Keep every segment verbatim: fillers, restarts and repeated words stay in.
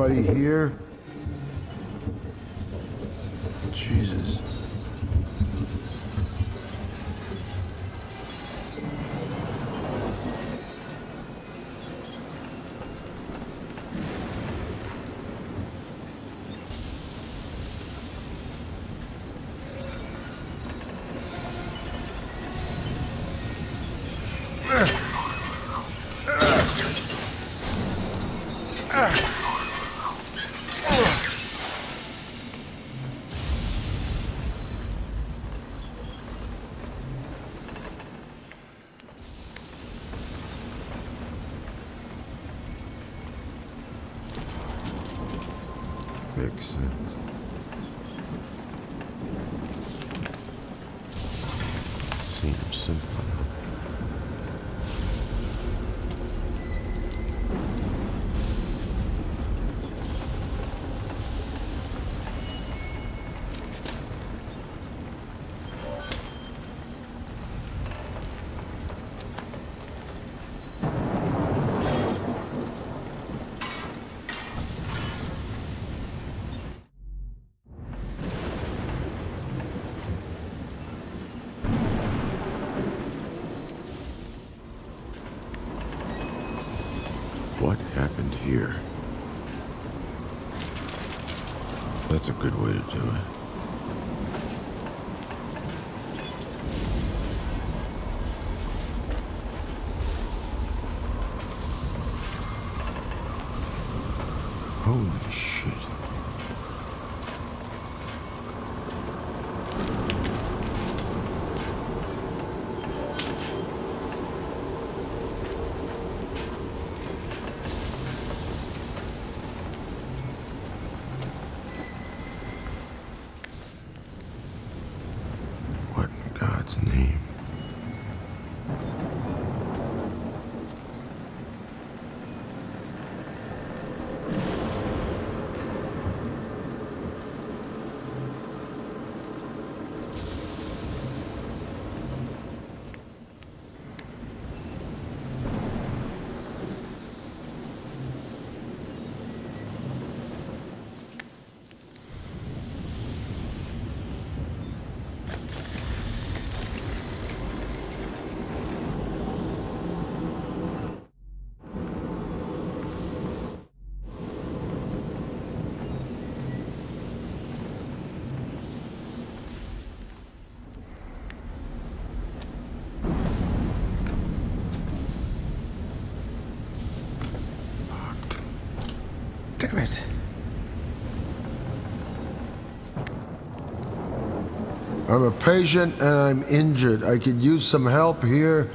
anybody here? Jesus. Makes sense. Seems simple enough. What happened here? That's a good way to do it. Holy shit. What in God's name? Damn it. I'm a patient and I'm injured. I could use some help here.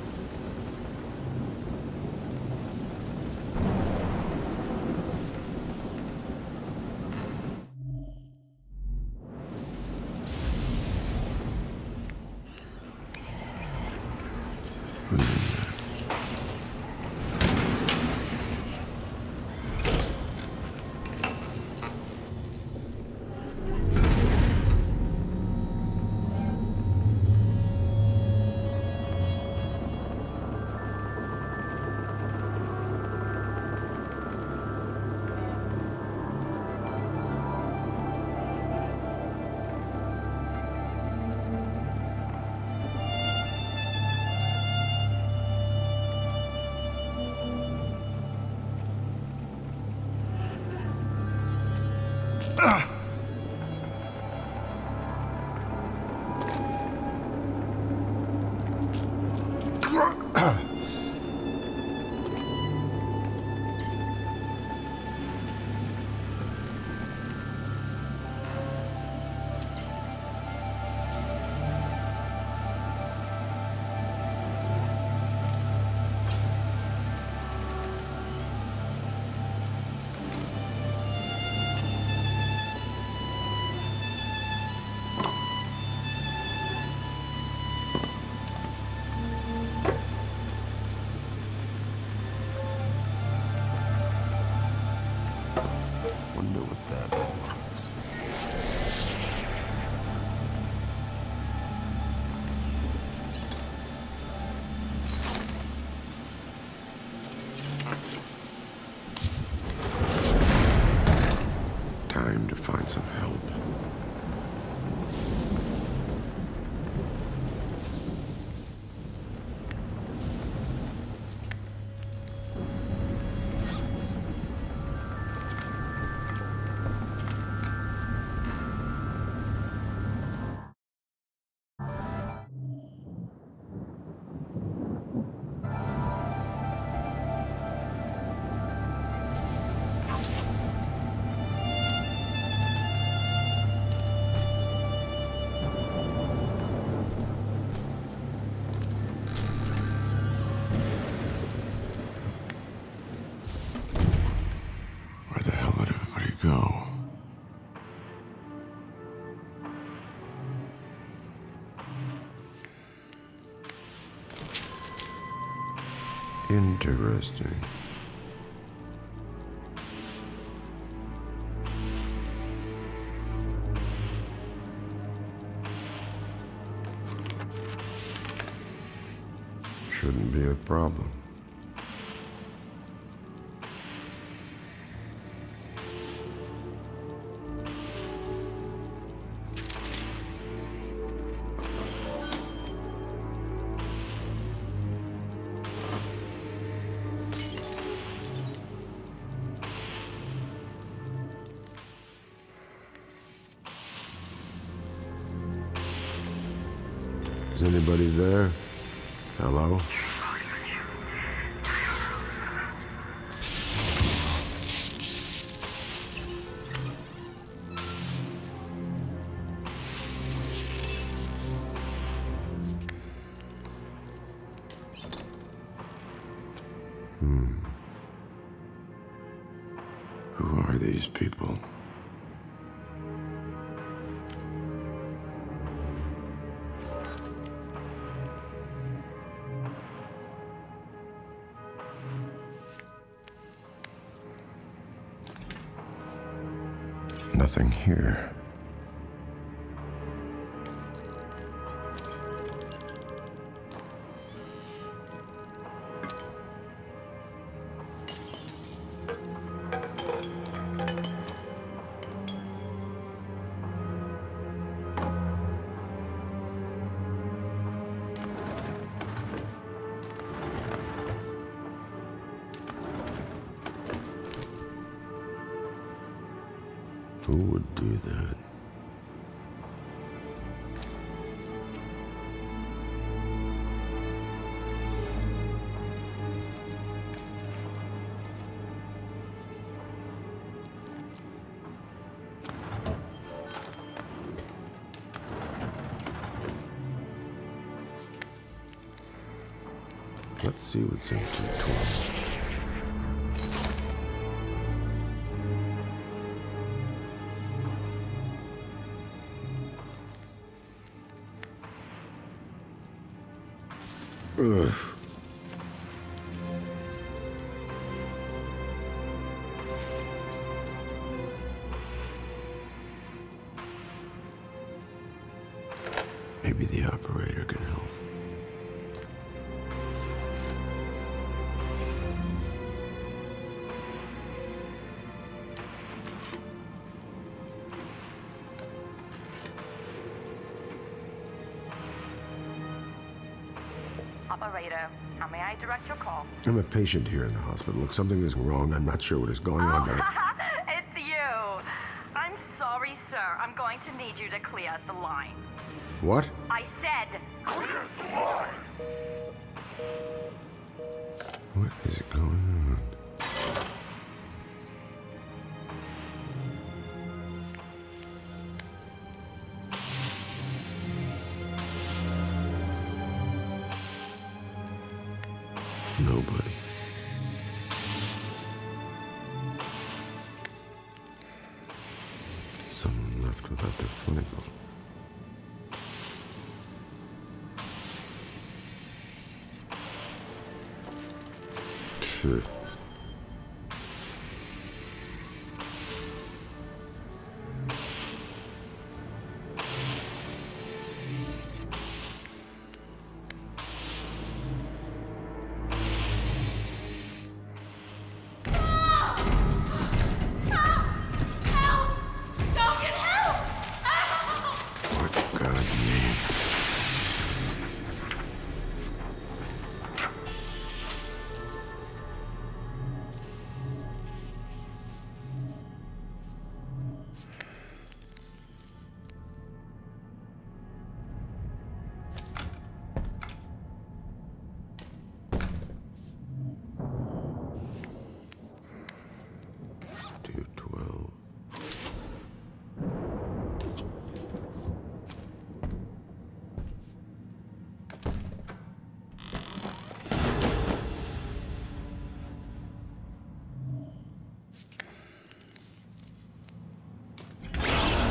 Ah! Wonder what that was. time to find some help. Go. Interesting. Shouldn't be a problem. Is anybody there? Hello? Hmm. Who are these people? Nothing here. Who would do that? Let's see what's in two twelve. Ugh. Maybe the operator can help. Operator, how may I direct your call? I'm a patient here in the hospital. Look, something is wrong. I'm not sure what is going on, but I... It's you. I'm sorry, sir. I'm going to need you to clear the line. What? I said clear the line. What is going on? Nobody. Someone left without their funny bone. Pfft.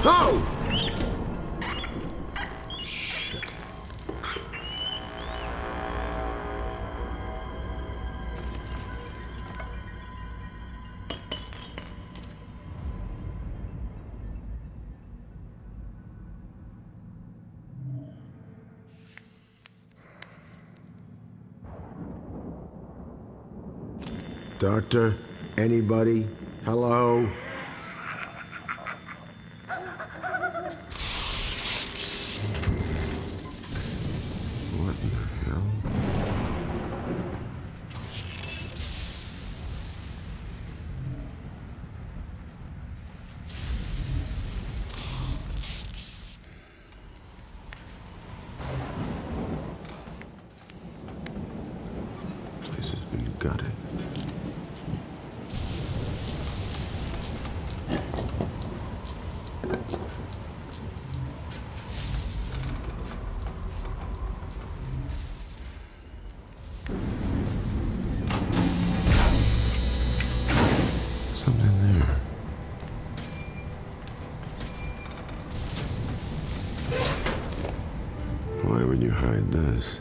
No! Shit. Doctor? Anybody? Hello? What in the hell? Place has been gutted. Something there. Why would you hide this?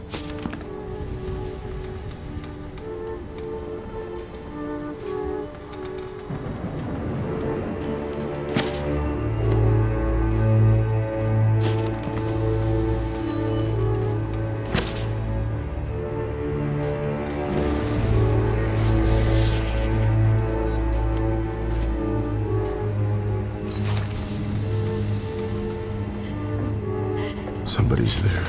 Somebody's there.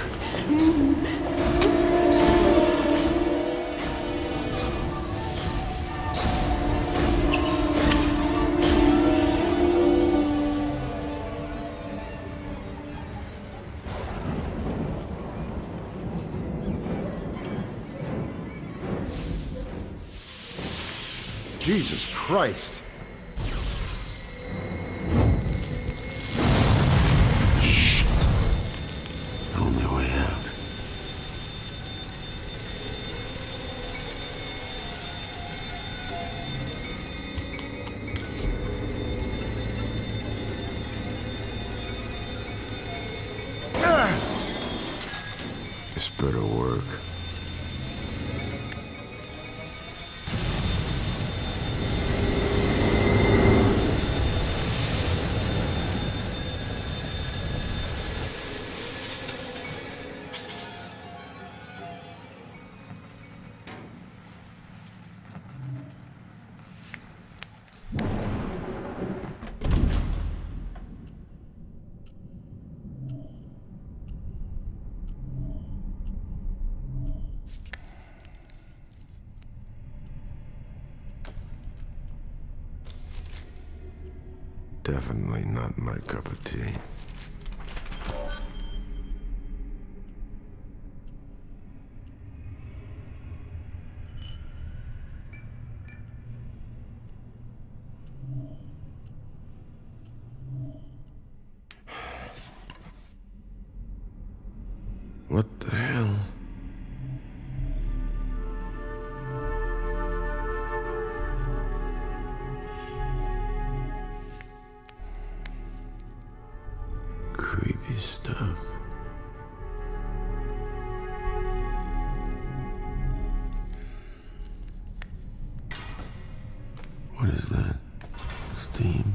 Jesus Christ! This better work. Definitely not my cup of tea. What the hell? Creepy stuff. What is that? Steam?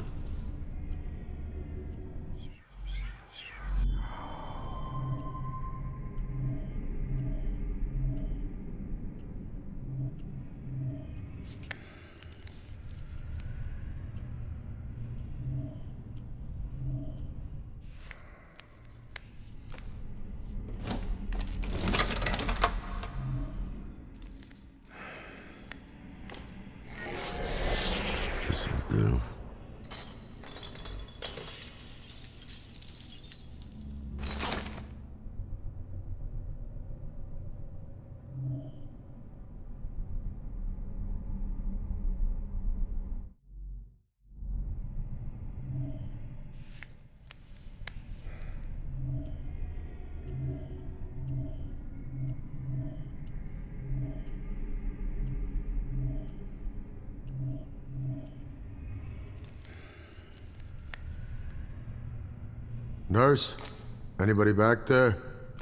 Nurse? Anybody back there?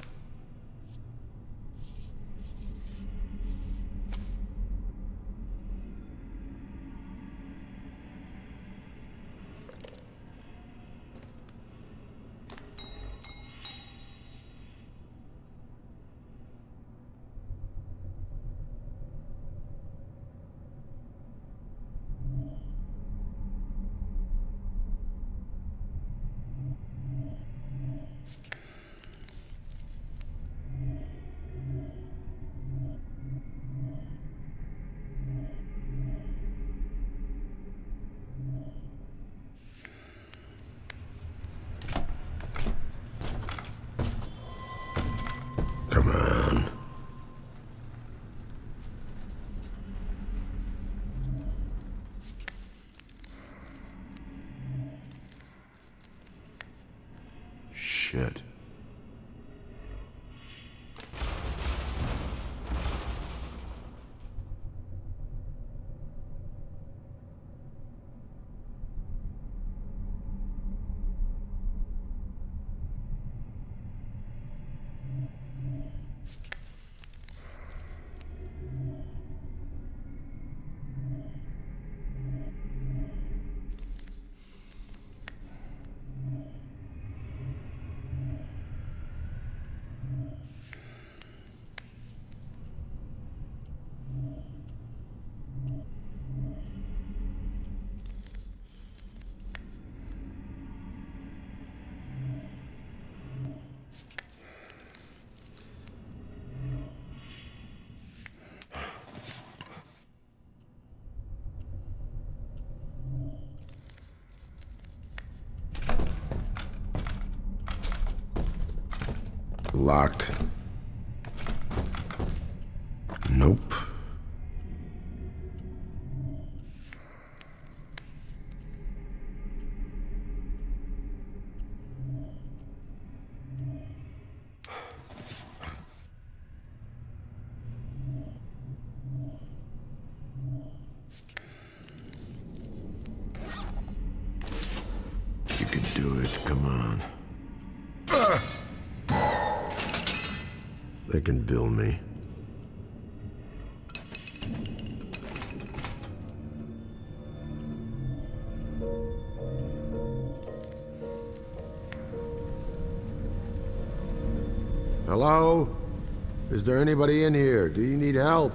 Come on. Shit. Locked. Nope. You can do it. Come on. They can bill me. Hello? Is there anybody in here? Do you need help?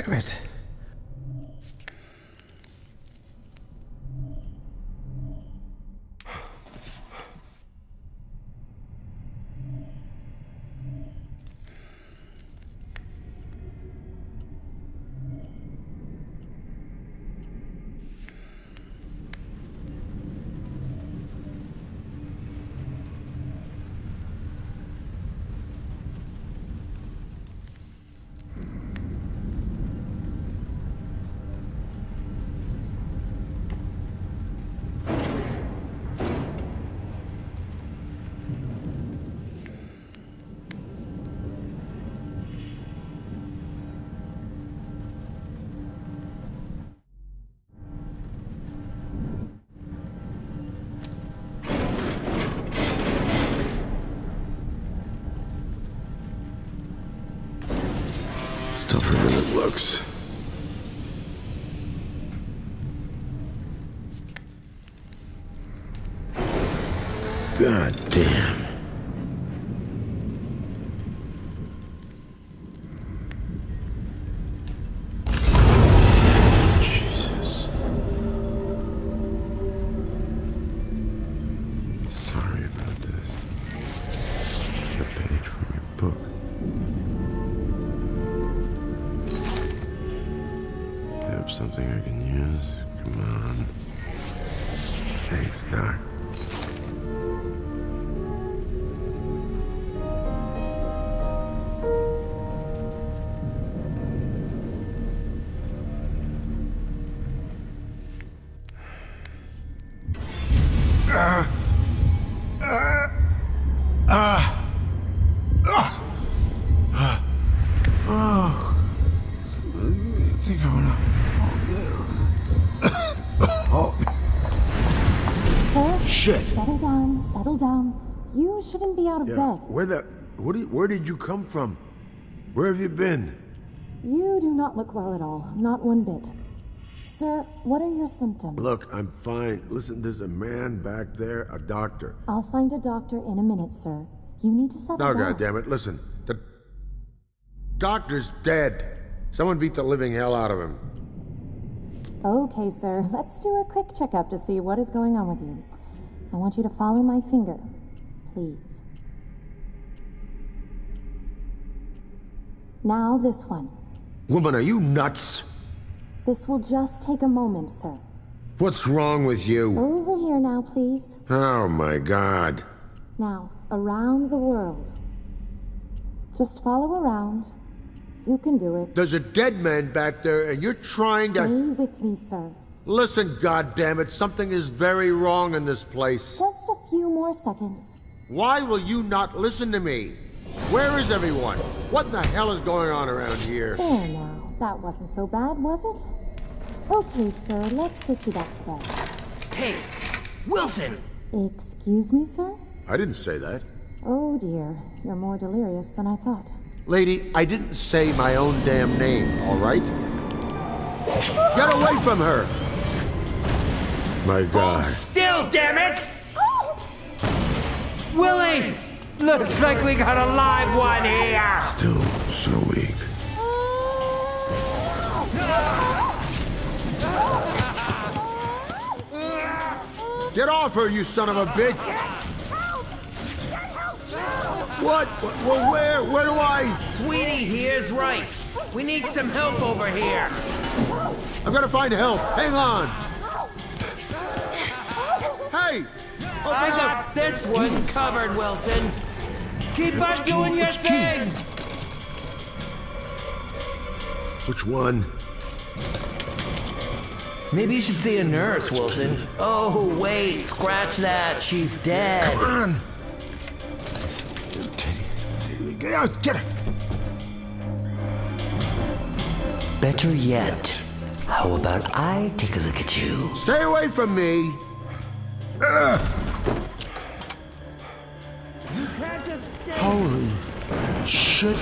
Damn it. Tougher than it looks. God damn. Jesus. Sorry about this. A page from your book. Something I can use? Come on. Thanks, Doc. Ah. Ah. Ah. Ah. Ah. Oh. I think I wanna. Sir, shit. Settle down, settle down. You shouldn't be out of Yeah. bed. Where the? What? Do you, where did you come from? Where have you been? You do not look well at all, not one bit. Sir, what are your symptoms? Look, I'm fine. Listen, there's a man back there, a doctor. I'll find a doctor in a minute, sir. You need to settle No, down. goddammit, listen. The doctor's dead. Someone beat the living hell out of him. Okay, sir. Let's do a quick checkup to see what is going on with you. I want you to follow my finger, please. Now this one. Woman, are you nuts? This will just take a moment, sir. What's wrong with you? Over here now, please. Oh, my God. Now, around the world. Just follow around. You can do it. There's a dead man back there, and you're trying to... Stay with me, sir. Listen, goddammit, something is very wrong in this place. Just a few more seconds. Why will you not listen to me? Where is everyone? What in the hell is going on around here? There now. That wasn't so bad, was it? Okay, sir, let's get you back to bed. Hey, Wilson! Excuse me, sir? I didn't say that. Oh dear, you're more delirious than I thought. Lady, I didn't say my own damn name, all right? Get away from her! My God. Still, damn it! Willie! Looks like we got a live one here! Still so weak. Get off her, you son of a bitch! What? Well, where? Where do I? Sweetie, he is right. We need some help over here. I'm gonna find help. Hang on. Hey! Open I up. got this one covered, Wilson. Keep on doing your thing! Which one? Maybe you should see a nurse, Wilson. Oh, wait, scratch that. She's dead. Come on! Get out! Get her! Better yet, how about I take a look at you? Stay away from me! Ugh. Holy shit!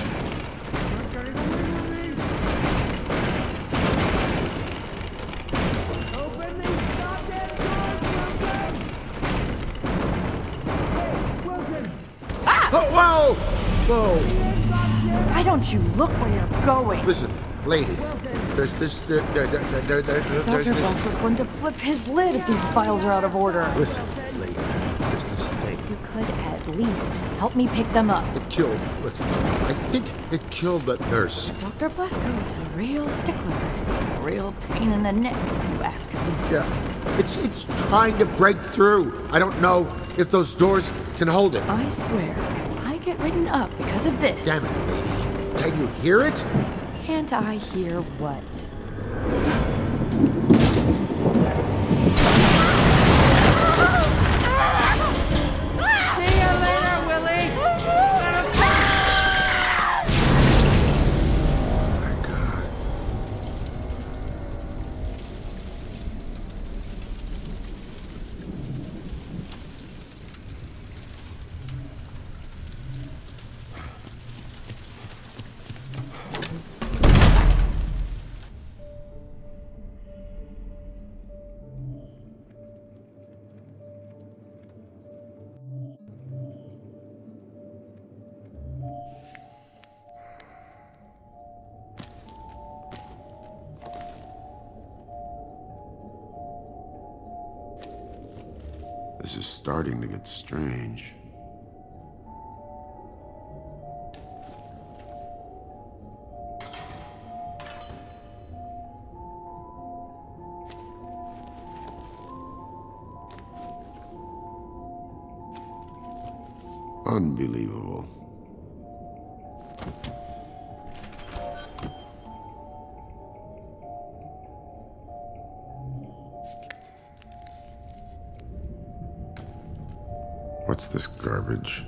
Oh, whoa! Whoa! Why don't you look where you're going? Listen, lady, There's this. There, there, there, there, there, there's Doctor this. Bosco's going to flip his lid if these files are out of order. Listen, lady. There's this thing. You could at least help me pick them up. It killed. Look, I think it killed that nurse. Doctor Blasco is a real stickler. A real pain in the neck, if you ask me. Yeah. It's it's trying to break through. I don't know if those doors can hold it. I swear, if I get written up because of this... Damn it, lady. Can you hear it? Can't I hear what? See you later, Willie! Let him Oh my God. This is starting to get strange. Unbelievable. What's this garbage?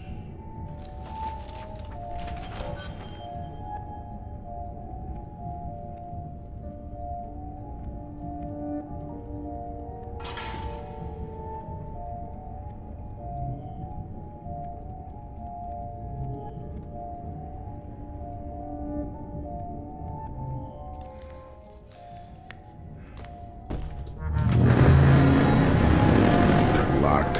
Locked.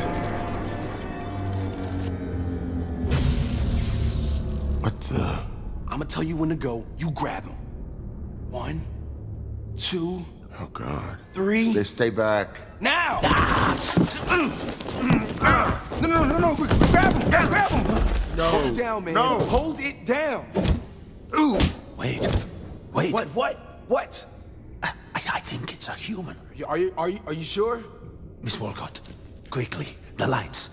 What the? I'm gonna tell you when to go. You grab him. One, two, Oh God. three. They stay back. Now! No, no, no, no, grab him, grab him! No. Hold it down, man. No. Hold it down. Ooh. Wait. Wait. What, what, what? I, I think it's a human. Are you, are you, are you, are you sure? Miss Walcott, quickly, the lights.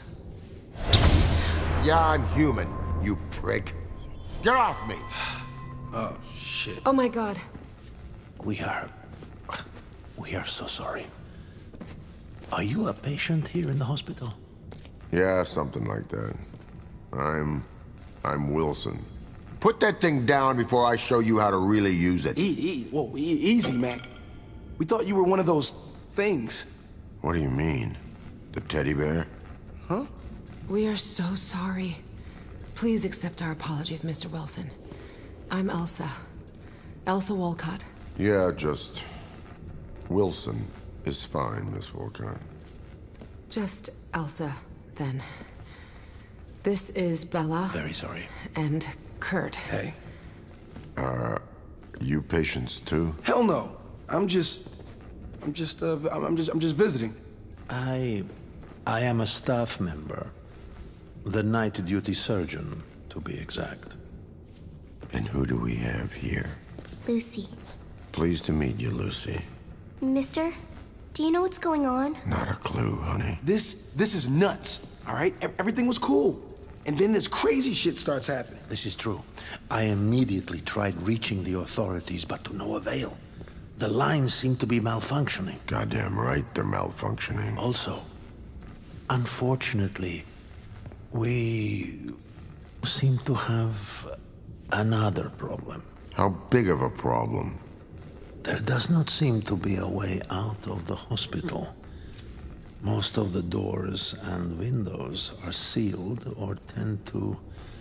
Yeah, I'm human, you prick. Get off me! Oh, shit. Oh my God. We are... We are so sorry. Are you a patient here in the hospital? Yeah, something like that. I'm... I'm Wilson. Put that thing down before I show you how to really use it. E e whoa, e easy, man. We thought you were one of those things. What do you mean? The teddy bear? Huh? We are so sorry. Please accept our apologies, Mister Wilson. I'm Elsa. Elsa Walcott. Yeah, just... Wilson is fine, Miss Walcott. Just Elsa, then. This is Bella. Very sorry. And Kurt. Hey. Uh, you patients too? Hell no. I'm just... I'm just, uh, I'm I'm just, I'm just visiting. I... I am a staff member. The night duty surgeon, to be exact. And who do we have here? Lucy. Pleased to meet you, Lucy. Mister, do you know what's going on? Not a clue, honey. This, this is nuts, all right? E- Everything was cool. And then this crazy shit starts happening. This is true. I immediately tried reaching the authorities, but to no avail. The lines seem to be malfunctioning. Goddamn right they're malfunctioning. Also, unfortunately, we seem to have another problem. How big of a problem? There does not seem to be a way out of the hospital. Most of the doors and windows are sealed or tend to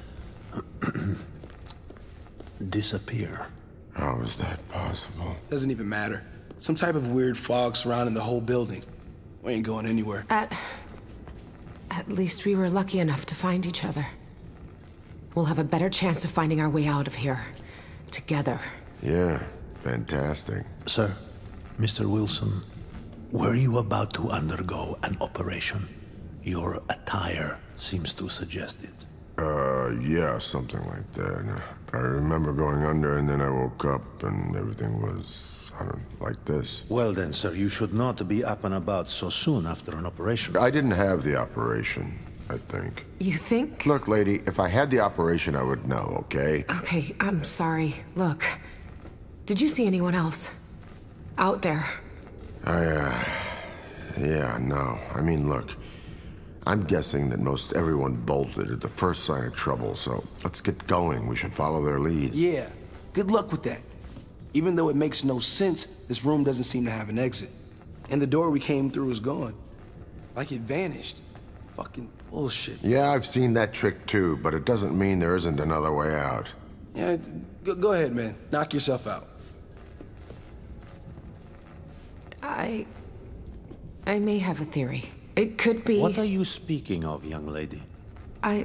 disappear. How is that possible? Doesn't even matter. Some type of weird fog surrounding the whole building. We ain't going anywhere. At... At least we were lucky enough to find each other. We'll have a better chance of finding our way out of here. Together. Yeah, Fantastic. Sir, Mister Wilson, were you about to undergo an operation? Your attire seems to suggest it. Uh, yeah, something like that. I remember going under and then I woke up and everything was, I don't know, like this. Well then, sir, you should not be up and about so soon after an operation. I didn't have the operation, I think. You think? Look, lady, if I had the operation, I would know, okay? Okay, I'm sorry. Look, did you see anyone else? Out there? I, uh... Yeah, no. I mean, look. I'm guessing that most everyone bolted at the first sign of trouble, so let's get going. We should follow their lead. Yeah, good luck with that. Even though it makes no sense, this room doesn't seem to have an exit. And the door we came through is gone. Like it vanished. Fucking bullshit. Yeah, I've seen that trick too, but it doesn't mean there isn't another way out. Yeah, go, go ahead, man. Knock yourself out. I... I may have a theory. It could be... What are you speaking of, young lady? I...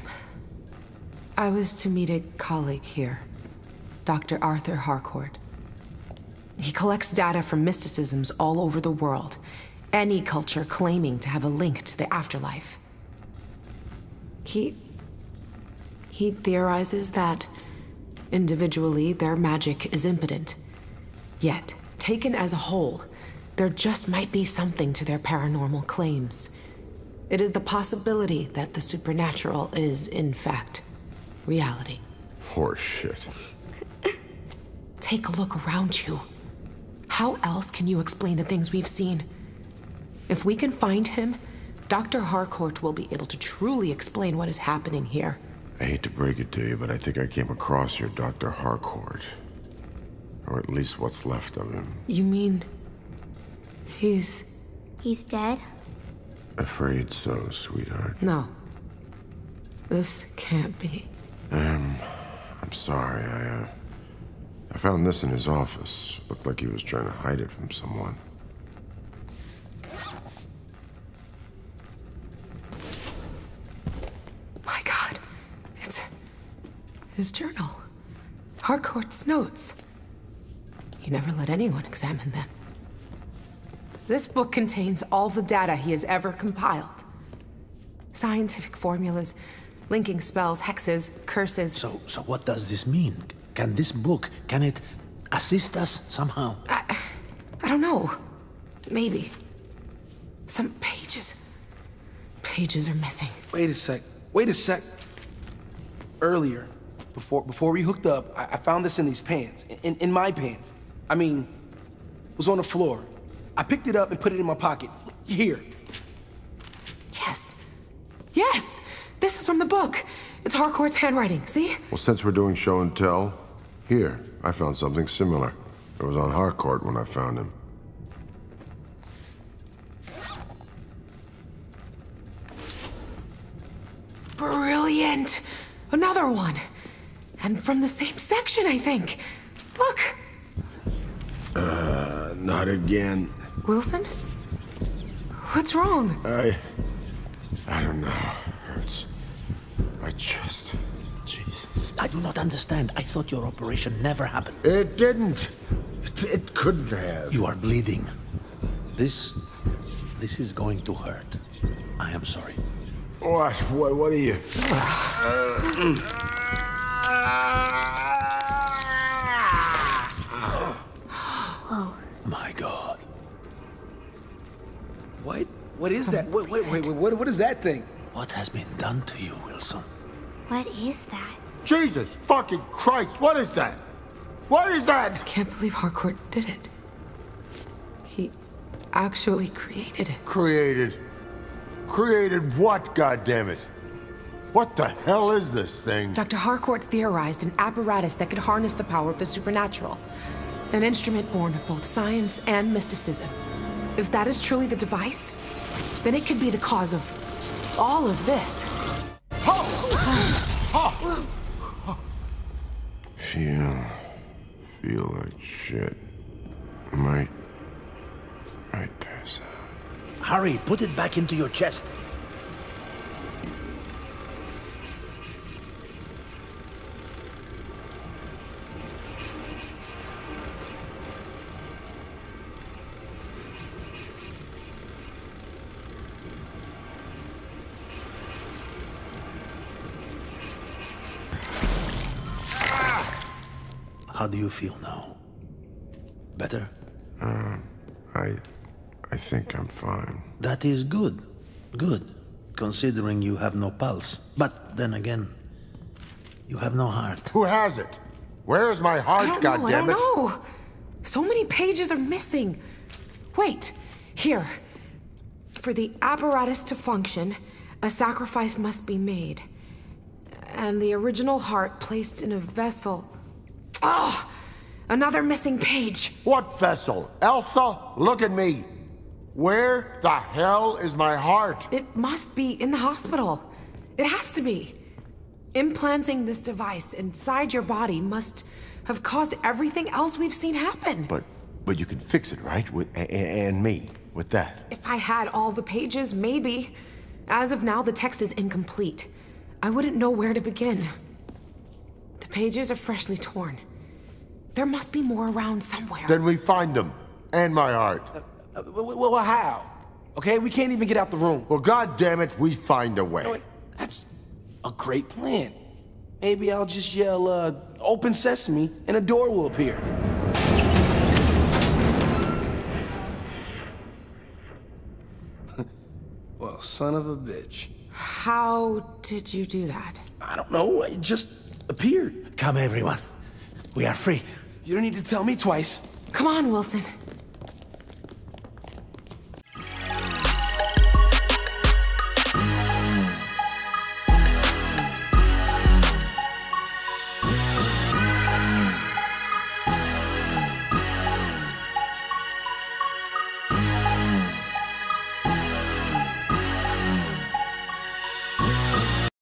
I was to meet a colleague here, Doctor Arthur Harcourt. He collects data from mysticisms all over the world, any culture claiming to have a link to the afterlife. He... He theorizes that, individually, their magic is impotent. Yet, taken as a whole, there just might be something to their paranormal claims. It is the possibility that the supernatural is, in fact, reality. Horseshit. Take a look around you. How else can you explain the things we've seen? If we can find him, Doctor Harcourt will be able to truly explain what is happening here. I hate to break it to you, but I think I came across your Doctor Harcourt. Or at least what's left of him. You mean... he's... He's dead? Afraid so, sweetheart. No. This can't be. Um, I'm sorry, I, uh... I found this in his office. Looked like he was trying to hide it from someone. My God. It's... his journal. Harcourt's notes. He never let anyone examine them. This book contains all the data he has ever compiled. Scientific formulas, linking spells, hexes, curses. So, so what does this mean? Can this book, can it assist us somehow? I... I don't know. Maybe. Some pages. Pages are missing. Wait a sec. Wait a sec. Earlier, before before we hooked up, I, I found this in these pants. In, in my pants. I mean, it was on the floor. I picked it up and put it in my pocket. Here. Yes. Yes! This is from the book. It's Harcourt's handwriting, see? Well, since we're doing show and tell, here, I found something similar. It was on Harcourt when I found him. Brilliant! Another one. And from the same section, I think. Look! Uh, not again. Wilson? What's wrong? I... I don't know. Hurts. My chest. Jesus. I do not understand. I thought your operation never happened. It didn't. It, it couldn't have. You are bleeding. This... this is going to hurt. I am sorry. What? What, what are you... Whoa. My God. What? What is that? Wait, wait, wait, wait, what, what is that thing? What has been done to you, Wilson? What is that? Jesus fucking Christ, what is that? What is that? Can't believe Harcourt did it. He actually created it. Created. Created what, goddammit? What the hell is this thing? Doctor Harcourt theorized an apparatus that could harness the power of the supernatural. An instrument born of both science and mysticism. If that is truly the device, then it could be the cause of all of this. Feel... feel like shit. Might... might pass out. Hurry, put it back into your chest. How do you feel now? Better? Uh, I... I think I'm fine. That is good. Good. Considering you have no pulse. But then again, you have no heart. Who has it? Where is my heart, I don't know, I don't goddammit? know. So many pages are missing. Wait, here. For the apparatus to function, a sacrifice must be made. And the original heart placed in a vessel. Ah! Another missing page. What vessel? Elsa, look at me. Where the hell is my heart? It must be in the hospital. It has to be. Implanting this device inside your body must have caused everything else we've seen happen. But, but you can fix it, right? With, a, a, and me, with that. If I had all the pages, maybe. As of now, the text is incomplete. I wouldn't know where to begin. The pages are freshly torn. There must be more around somewhere. Then we find them. And my heart. Uh, uh, well, well, how? Okay, we can't even get out the room. Well, God damn it, we find a way. No, wait, that's a great plan. Maybe I'll just yell, uh, open sesame, and a door will appear. Well, son of a bitch. How did you do that? I don't know, it just appeared. Come, everyone. We are free. You don't need to tell me twice. Come on, Wilson.